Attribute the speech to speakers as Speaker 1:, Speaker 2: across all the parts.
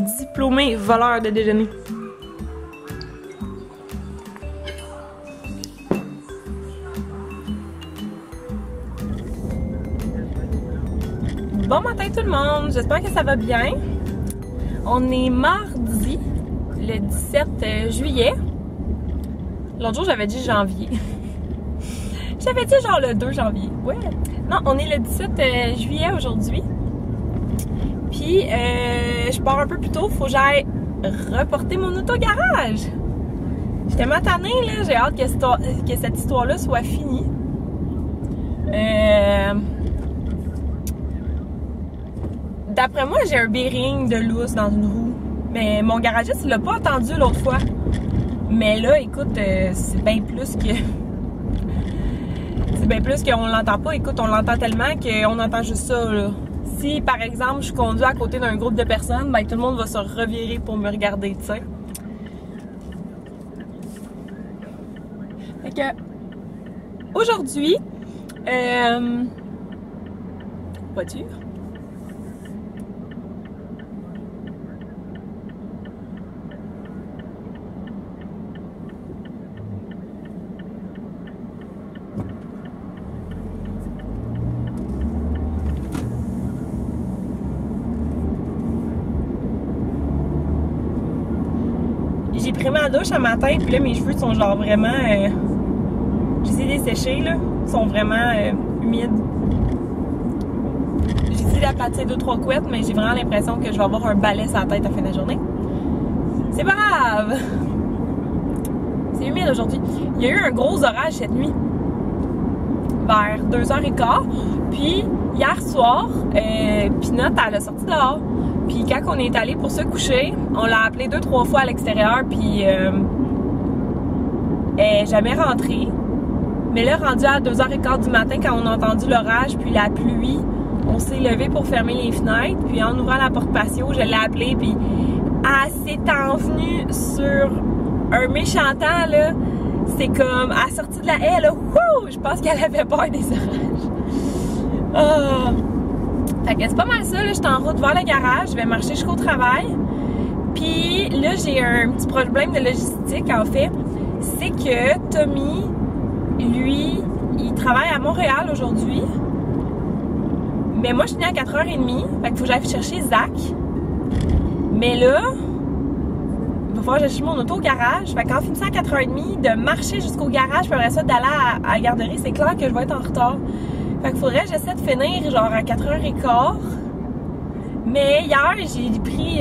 Speaker 1: diplômé voleur de déjeuner. Bon matin tout le monde, j'espère que ça va bien. On est mardi, le 17 juillet. L'autre jour j'avais dit janvier. J'avais dit genre le 2 janvier. Ouais. Non, on est le 17 juillet aujourd'hui. Puis je pars un peu plus tôt, faut que j'aille reporter mon auto au garage. J'étais matanée là, j'ai hâte que cette histoire-là soit finie. D'après moi, j'ai un bearing de lousse dans une roue. Mais mon garagiste, il l'a pas entendu l'autre fois. Mais là, écoute, c'est bien plus que... C'est bien plus qu'on l'entend pas. Écoute, on l'entend tellement qu'on entend juste ça, là. Si, par exemple, je conduis à côté d'un groupe de personnes, ben tout le monde va se revirer pour me regarder, tu sais. Fait que... Aujourd'hui... voiture... J'ai pris ma douche un matin, puis là, mes cheveux sont genre vraiment... J'essaie de les sécher, là. Ils sont vraiment humides. J'essaie d'aplatir 2-3 couettes, mais j'ai vraiment l'impression que je vais avoir un balai sur la tête à la fin de la journée. C'est pas grave! C'est humide aujourd'hui. Il y a eu un gros orage cette nuit. Vers 2h15. Puis, hier soir, Pinot, elle a sorti dehors. Puis quand on est allé pour se coucher, on l'a appelée 2-3 fois à l'extérieur, puis elle n'est jamais rentrée. Mais là, rendu à 2h15 du matin, quand on a entendu l'orage puis la pluie, on s'est levé pour fermer les fenêtres. Puis en ouvrant la porte patio, je l'ai appelée, puis elle s'est envenue sur un méchant temps, là. C'est comme, à la sortie de la haie, là, wouh! Je pense qu'elle avait peur des orages. Oh. Fait que c'est pas mal ça, là, je suis en route vers le garage, je vais marcher jusqu'au travail. Puis là, j'ai un petit problème de logistique, en fait. C'est que Tommy, lui, il travaille à Montréal aujourd'hui. Mais moi, je suis venue à 4h30, fait qu'il faut que j'aille chercher Zach. Mais là, il va falloir que j'achète mon auto au garage. Fait qu'en finissant à 4h30, de marcher jusqu'au garage, puis après ça, d'aller à la garderie, c'est clair que je vais être en retard. Fait qu'il faudrait que j'essaie de finir genre à 4h15. Mais hier, j'ai pris...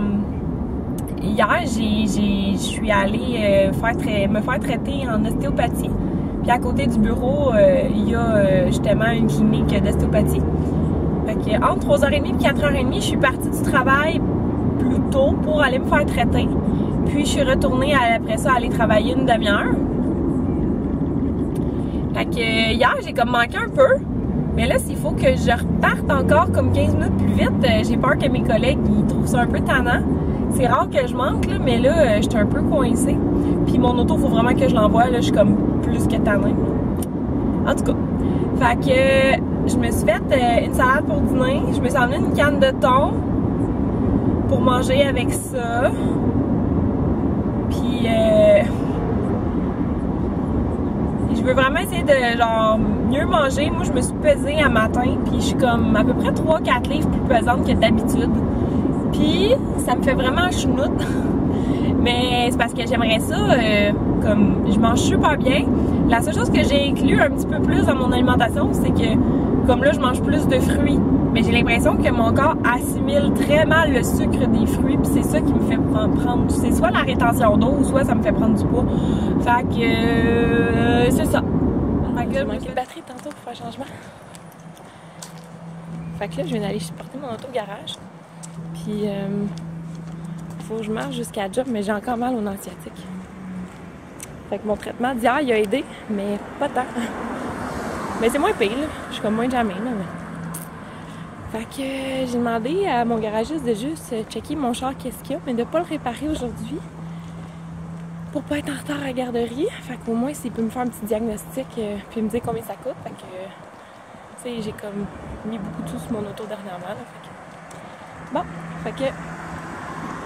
Speaker 1: hier, je suis allée me faire traiter en ostéopathie. Puis à côté du bureau, il y a justement une clinique d'ostéopathie. Fait que entre 3h30 et 4h30, je suis partie du travail plus tôt pour aller me faire traiter. Puis je suis retournée après ça aller travailler une demi-heure. Fait que hier, j'ai comme manqué un peu. Mais là, s'il faut que je reparte encore comme 15 minutes plus vite, j'ai peur que mes collègues ils trouvent ça un peu tannant. C'est rare que je manque, là, mais là, je suis un peu coincée. Puis mon auto, il faut vraiment que je l'envoie. Là, je suis comme plus que tannée. En tout cas, fait que je me suis fait une salade pour dîner. Je me suis emmené une canne de thon pour manger avec ça. Puis je veux vraiment essayer de genre mieux manger. Moi, je me suis pesée un matin, puis je suis comme à peu près 3-4 livres plus pesante que d'habitude. Puis ça me fait vraiment chenoute. Mais c'est parce que j'aimerais ça, comme je mange super bien. La seule chose que j'ai inclus un petit peu plus dans mon alimentation, c'est que comme là, je mange plus de fruits. Mais j'ai l'impression que mon corps assimile très mal le sucre des fruits, puis c'est ça qui me fait prendre. C'est soit la rétention d'eau, ou soit ça me fait prendre du poids. Fait que c'est ça. Fait que là, je manquais de batterie tantôt pour faire changement. Fait que là, je viens d'aller porter mon auto au garage. Puis faut que je marche jusqu'à la job, mais j'ai encore mal au nerf sciatique. Fait que mon traitement d'hier, il a aidé, mais pas tant. Mais c'est moins pire, là. Je suis comme moins jamais, là. Mais... Fait que j'ai demandé à mon garagiste de juste checker mon char qu'est-ce qu'il y a, mais de pas le réparer aujourd'hui pour pas être en retard à la garderie. Fait qu'au moins, s'il peut me faire un petit diagnostic puis me dire combien ça coûte. Fait que, tu sais, j'ai comme mis beaucoup de sous sur mon auto dernièrement. Là, fait que... Bon, fait que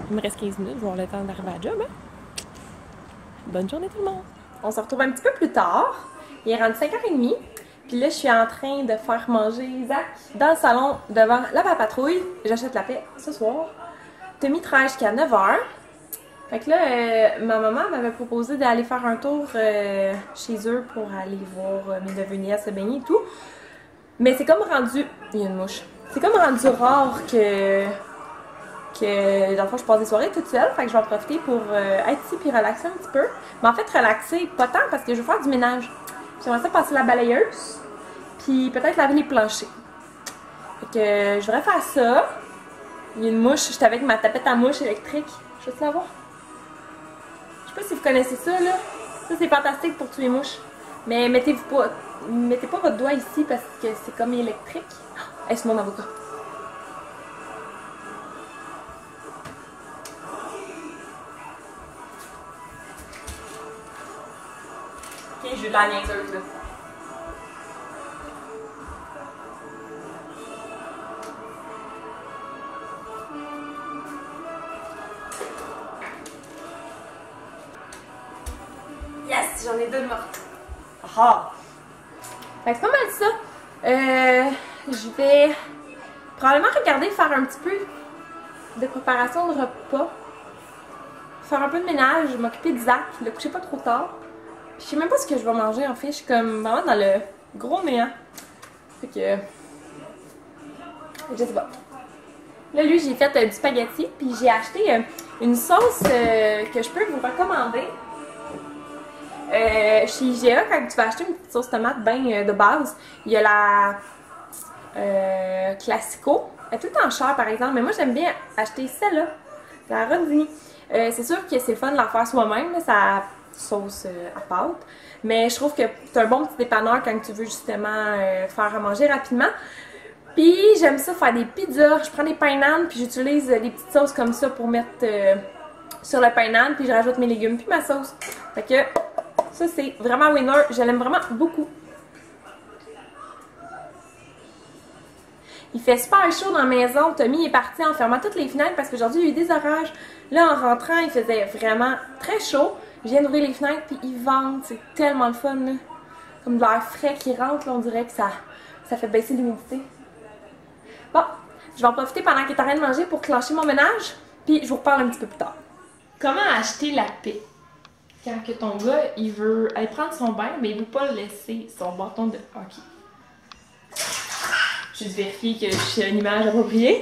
Speaker 1: Il me reste 15 minutes, je vais avoir le temps d'arriver à la job. Hein? Bonne journée tout le monde! On se retrouve un petit peu plus tard. Il est rendu 5h30. Puis là, je suis en train de faire manger Isaac dans le salon devant la patrouille. J'achète la paix ce soir. Tommy travaille jusqu'à 9h. Fait que là, ma maman m'avait proposé d'aller faire un tour chez eux pour aller voir mes neveux nièces se baigner et tout. Mais c'est comme rendu... Il y a une mouche. C'est comme rendu rare que dans le fond, je passe des soirées toute seule. Fait que je vais en profiter pour être ici puis relaxer un petit peu. Mais en fait, relaxer, pas tant parce que je veux faire du ménage. J'aimerais ça passer la balayeuse. Puis peut-être laver les planchers. Fait que je voudrais faire ça. Il y a une mouche. J'étais avec ma tapette à mouche électrique. Je veux te la voir. Je sais pas si vous connaissez ça, là. Ça, c'est fantastique pour tuer les mouches. Mais mettez pas votre doigt ici parce que c'est comme électrique. Oh, hey, c'est mon avocat. Ok, j'ai de la niaiseuse, là. Yes, j'en ai 2 de mortes. Ah! Fait que c'est pas mal ça. Je vais probablement regarder faire un petit peu de préparation de repas. Faire un peu de ménage, m'occuper d'Isaac, le coucher pas trop tard. Puis je sais même pas ce que je vais manger en fait. Je suis comme vraiment dans le gros néant. Fait que... je sais pas. Là, lui, j'ai fait du spaghetti. Puis j'ai acheté une sauce que je peux vous recommander. Chez IGA, quand tu vas acheter une petite sauce tomate bien de base, il y a la Classico. Elle est tout le temps chère par exemple, mais moi j'aime bien acheter celle-là, la Rondini. C'est sûr que c'est le fun de la faire soi-même, sa sauce à pâte. Mais je trouve que c'est un bon petit dépanneur quand tu veux justement faire à manger rapidement. Puis j'aime ça faire des pizzas. Je prends des pains nan puis j'utilise des petites sauces comme ça pour mettre sur le pain nan, puis je rajoute mes légumes puis ma sauce. Fait que ça c'est vraiment winner, je l'aime vraiment beaucoup. Il fait super chaud dans la maison. Tommy est parti en fermant toutes les fenêtres parce qu'aujourd'hui il y a eu des orages. Là en rentrant il faisait vraiment très chaud. Je viens d'ouvrir les fenêtres puis il vente. C'est tellement le fun là. Comme de l'air frais qui rentre là, on dirait que ça fait baisser l'humidité. Bon, je vais en profiter pendant qu'il est en train de manger pour clencher mon ménage. Puis je vous reparle un petit peu plus tard. Comment acheter la paix? Quand que ton gars il veut aller prendre son bain mais il veut pas laisser son bâton de hockey. Juste vérifier que j'ai une image appropriée.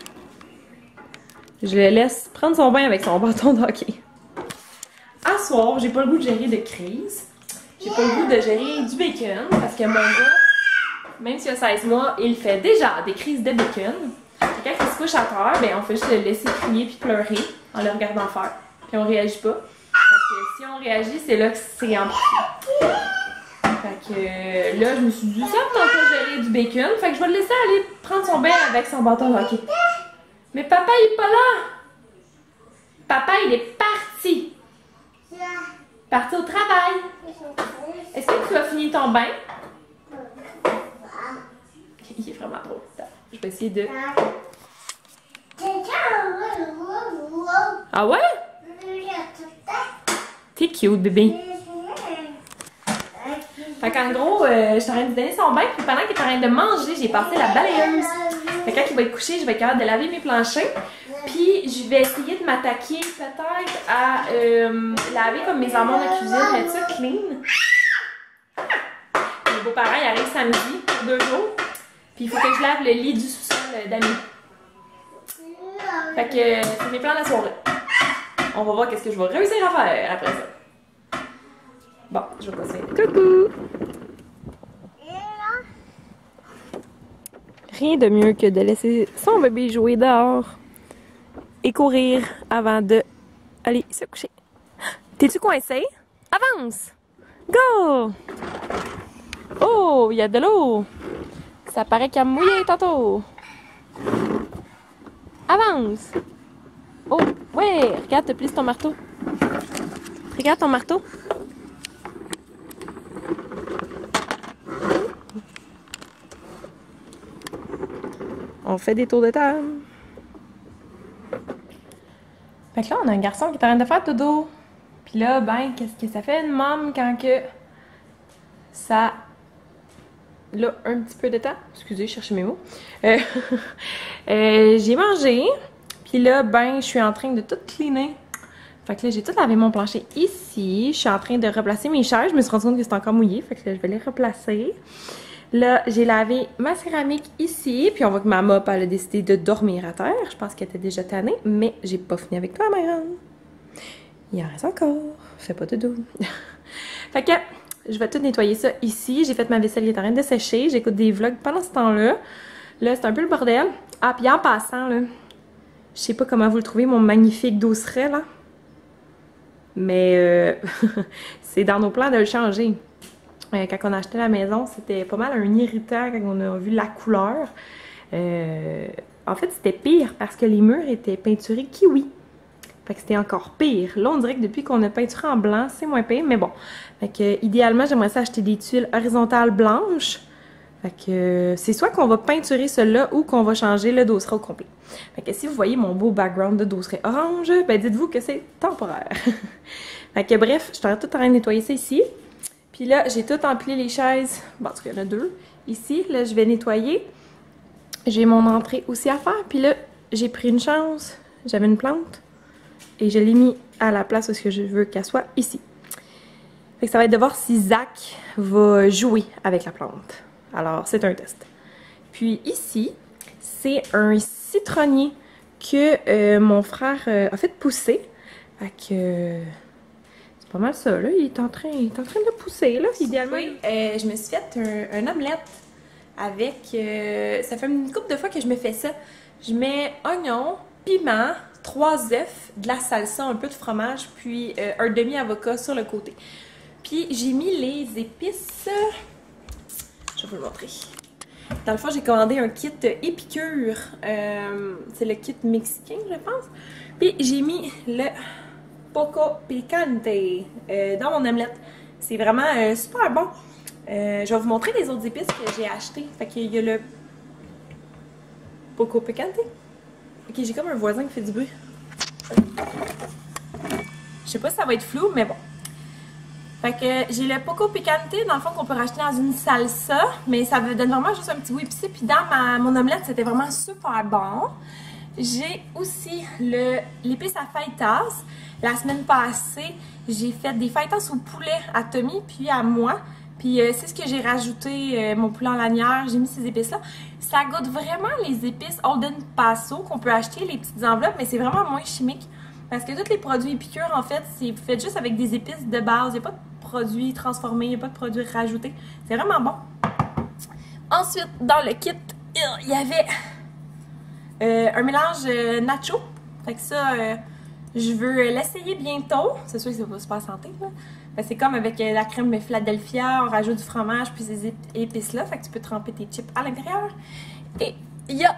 Speaker 1: Je le laisse prendre son bain avec son bâton de hockey. À soir, j'ai pas le goût de gérer de crise. J'ai pas le goût de gérer du bacon parce que mon gars, même s'il a 16 mois, il fait déjà des crises de bacon. Et quand il se couche à terre, ben on fait juste le laisser crier puis pleurer en le regardant faire. Puis on réagit pas. Parce que si on réagit, c'est là que c'est amplifié. Fait que là, je me suis dit, ça me tente pas gérer du bacon. Fait que je vais le laisser aller prendre son bain avec son bâton de hockey. Mais papa, il est pas là! Papa, il est parti! Parti au travail! Est-ce que tu as fini ton bain? Il est vraiment trop. Je vais essayer de... Ah ouais? T'es cute, bébé. Fait qu'en gros, je suis en train de lui donner son bain, puis pendant qu'il est en train de manger, j'ai passé la balayeuse. Fait que quand il va être couché, je vais être capable de laver mes planchers. Puis je vais essayer de m'attaquer peut-être à laver comme mes armoires de cuisine, mettre ça clean. Mes beaux-parents, ils arrivent samedi pour 2 jours. Puis il faut que je lave le lit du sous-sol d'Ami. Fait que c'est mes plans de la soirée. On va voir qu'est-ce que je vais réussir à faire après ça. Bon, je vais passer. Coucou! Rien de mieux que de laisser son bébé jouer dehors et courir avant de aller se coucher. T'es-tu coincé? Avance! Go! Oh, il y a de l'eau! Ça paraît qu'il a mouillé tantôt. Avance! Oh, ouais! Regarde, te plisse ton marteau. Regarde ton marteau. On fait des tours de table. Fait que là, on a un garçon qui est en train de faire dodo. Puis là, ben, qu'est-ce que ça fait une môme quand que ça... Là, un petit peu de temps. Excusez, je cherchais mes mots. J'ai mangé. Puis là, ben, je suis en train de tout cleaner. Fait que là, j'ai tout lavé mon plancher ici. Je suis en train de replacer mes chaises. Je me suis rendu compte que c'était encore mouillé. Fait que là, je vais les replacer. Là, j'ai lavé ma céramique ici. Puis on voit que ma mop, elle a décidé de dormir à terre. Je pense qu'elle était déjà tannée. Mais j'ai pas fini avec toi, ma grande. Il en reste encore. Fais pas de doux. Fait que je vais tout nettoyer ça ici. J'ai fait ma vaisselle qui est en train de sécher. J'écoute des vlogs pendant ce temps-là. Là, c'est un peu le bordel. Ah, puis en passant, là, je sais pas comment vous le trouvez, mon magnifique douceret, là. Mais c'est dans nos plans de le changer. Quand on a acheté la maison, c'était pas mal un irritant quand on a vu la couleur. En fait, c'était pire parce que les murs étaient peinturés kiwi. Fait que c'était encore pire. Là, on dirait que depuis qu'on a peinturé en blanc, c'est moins pire, mais bon. Fait que, idéalement, j'aimerais ça acheter des tuiles horizontales blanches. Fait que, c'est soit qu'on va peinturer cela ou qu'on va changer le dosseret au complet. Fait que si vous voyez mon beau background de dosseret orange, ben dites-vous que c'est temporaire. Fait que bref, je suis tout en train de nettoyer ça ici. Puis là, j'ai tout empilé les chaises. Bon, en tout cas, il y en a deux. Ici, là, je vais nettoyer. J'ai mon entrée aussi à faire. Puis là, j'ai pris une chance. J'avais une plante. Et je l'ai mis à la place où je veux qu'elle soit, ici. Fait que ça va être de voir si Zach va jouer avec la plante. Alors, c'est un test. Puis ici, c'est un citronnier que mon frère a fait pousser. Fait que c'est pas mal ça, là. Il est en train de pousser, là, idéalement. Oui, je me suis fait un omelette avec... ça fait une couple de fois que je me fais ça. Je mets oignon, piment, 3 œufs, de la salsa, un peu de fromage, puis un demi-avocat sur le côté. Puis j'ai mis les épices... Je vais vous le montrer. Dans le fond, j'ai commandé un kit épicure. C'est le kit mexicain, je pense. Puis j'ai mis le poco picante dans mon omelette. C'est vraiment super bon. Je vais vous montrer les autres épices que j'ai achetées. Fait qu'il y a le poco picante. Ok, j'ai comme un voisin qui fait du bruit. Je sais pas si ça va être flou, mais bon. Fait que j'ai le poco picante, dans le fond, qu'on peut racheter dans une salsa, mais ça donne vraiment juste un petit goût épicé. Puis dans mon omelette, c'était vraiment super bon. J'ai aussi l'épice à fajitas. La semaine passée, j'ai fait des fajitas au poulet à Tommy puis à moi. Puis c'est ce que j'ai rajouté, mon poulet en lanière, j'ai mis ces épices-là. Ça goûte vraiment les épices Holden Paso qu'on peut acheter, les petites enveloppes, mais c'est vraiment moins chimique. Parce que tous les produits épicures, en fait, c'est fait juste avec des épices de base. Il n'y a pas de produits transformés, il n'y a pas de produits rajoutés. C'est vraiment bon. Ensuite, dans le kit, il y avait un mélange nacho. Fait que ça, je veux l'essayer bientôt. C'est sûr que ça va super santé, là. C'est comme avec la crème Philadelphia, on rajoute du fromage puis ces épices-là. Fait que tu peux tremper tes chips à l'intérieur. Et il y a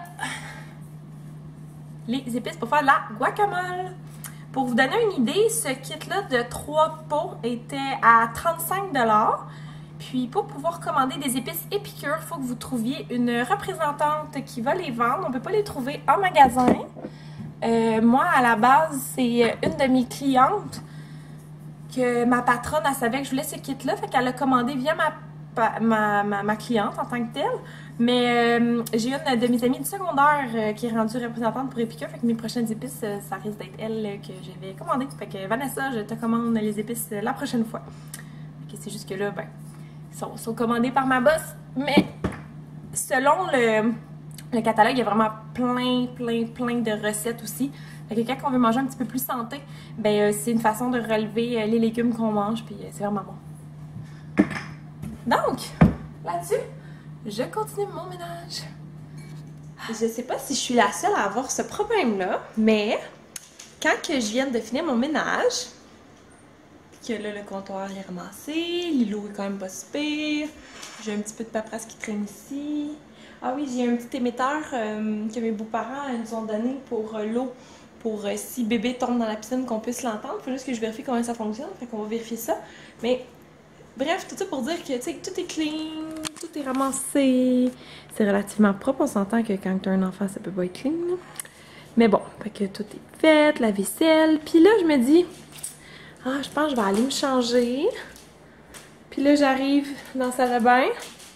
Speaker 1: les épices pour faire de la guacamole. Pour vous donner une idée, ce kit-là de 3 pots était à 35 $. Puis pour pouvoir commander des épices épicures, il faut que vous trouviez une représentante qui va les vendre. On ne peut pas les trouver en magasin. Moi, à la base, c'est une de mes clientes que ma patronne, elle savait que je voulais ce kit-là. Fait qu'elle a commandé via ma cliente en tant que telle. Mais j'ai une de mes amies du secondaire qui est rendue représentante pour épicure. Fait que mes prochaines épices, ça risque d'être elle que j'avais commandé. Fait que Vanessa, je te commande les épices la prochaine fois. Fait que c'est juste que là, ben, ils sont commandés par ma boss. Mais selon le catalogue, il y a vraiment plein de recettes aussi. Fait que quand on veut manger un petit peu plus santé, ben c'est une façon de relever les légumes qu'on mange. Puis c'est vraiment bon. Donc, là-dessus, je continue mon ménage. Je sais pas si je suis la seule à avoir ce problème-là, mais quand que je viens de finir mon ménage, puis que là, le comptoir est ramassé, l'îlot est quand même pas si pire, j'ai un petit peu de paperasse qui traîne ici. Ah oui, j'ai un petit émetteur que mes beaux-parents nous ont donné pour l'eau, pour si bébé tombe dans la piscine, qu'on puisse l'entendre. Faut juste que je vérifie comment ça fonctionne, fait qu'on va vérifier ça. Mais bref, tout ça pour dire que tout est clean, tout est ramassé. C'est relativement propre. On s'entend que quand tu as un enfant, ça peut pas être clean. Mais bon, fait que tout est fait, la vaisselle. Puis là, je me dis, ah, je pense que je vais aller me changer. Puis là, j'arrive dans la salle de bain.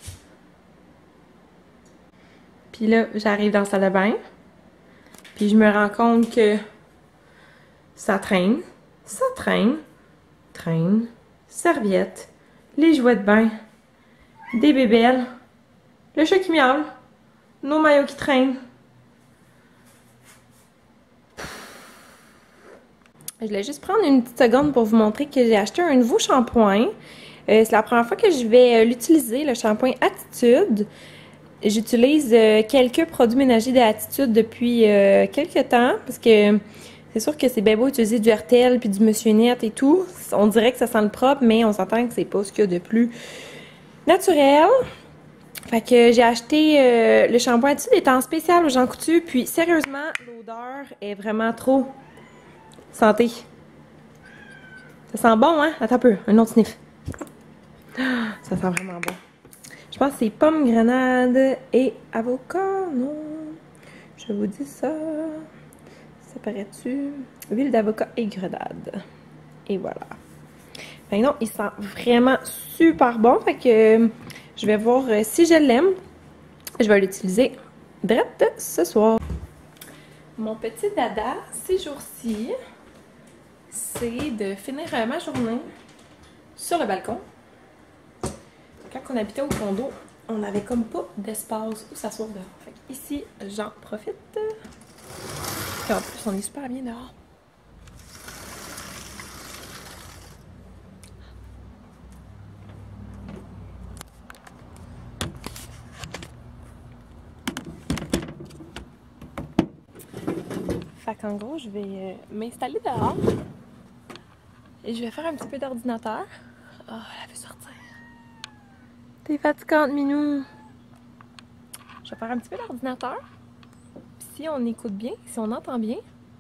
Speaker 1: Puis là, j'arrive dans la salle de bain. Puis je me rends compte que ça traîne, traîne, serviette, les jouets de bain, des bébelles, le chat qui miaule, nos maillots qui traînent. Je voulais juste prendre une petite seconde pour vous montrer que j'ai acheté un nouveau shampoing. C'est la première fois que je vais l'utiliser, le shampoing Attitude. J'utilise quelques produits ménagers d'Attitude depuis quelques temps parce que c'est sûr que c'est bien beau utiliser du RTL puis du Monsieur Net et tout. On dirait que ça sent le propre, mais on s'entend que c'est pas ce qu'il y a de plus naturel. Fait que j'ai acheté le shampoing Attitude est en spécial au Jean Coutu, puis sérieusement, l'odeur est vraiment trop santé. Ça sent bon, hein? Attends un peu, un autre sniff. Ça sent vraiment bon. Je pense que c'est pomme, grenade et avocat. Non, je vous dis ça. Ça paraît-tu? Huile d'avocat et grenade. Et voilà. Ben non, il sent vraiment super bon. Fait que je vais voir si je l'aime. Je vais l'utiliser direct ce soir. Mon petit dada, ces jours-ci, c'est de finir ma journée sur le balcon. Quand on habitait au condo, on avait comme pas d'espace où s'asseoir dehors. Fait que ici, j'en profite. Puis en plus, on est super bien dehors. Fait qu'en gros, je vais m'installer dehors. Et je vais faire un petit peu d'ordinateur. Oh, elle veut sortir. T'es fatigante, Minou. Je vais faire un petit peu d'ordinateur. Puis si on écoute bien, si on entend bien,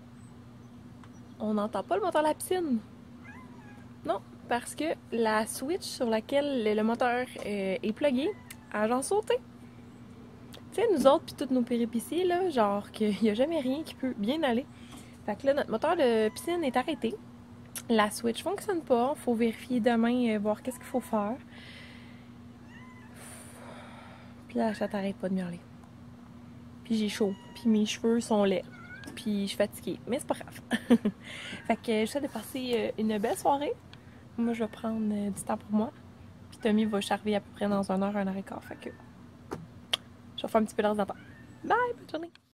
Speaker 1: on n'entend pas le moteur de la piscine. Non, parce que la switch sur laquelle le moteur est plugué a genre sauté. Tu sais, nous autres, puis toutes nos péripéties, là, genre qu'il n'y a jamais rien qui peut bien aller. Fait que là, notre moteur de piscine est arrêté. La switch fonctionne pas. Faut vérifier demain, voir qu'est-ce qu'il faut faire. Puis là, la chatte arrête pas de miauler. Puis j'ai chaud. Puis mes cheveux sont laids. Puis je suis fatiguée. Mais c'est pas grave. Fait que j'essaie de passer une belle soirée. Moi, je vais prendre du temps pour moi. Puis Tommy va charver à peu près dans 1 heure et quart. Fait que je vais faire un petit peu d'ordinateur. Bye! Bonne journée!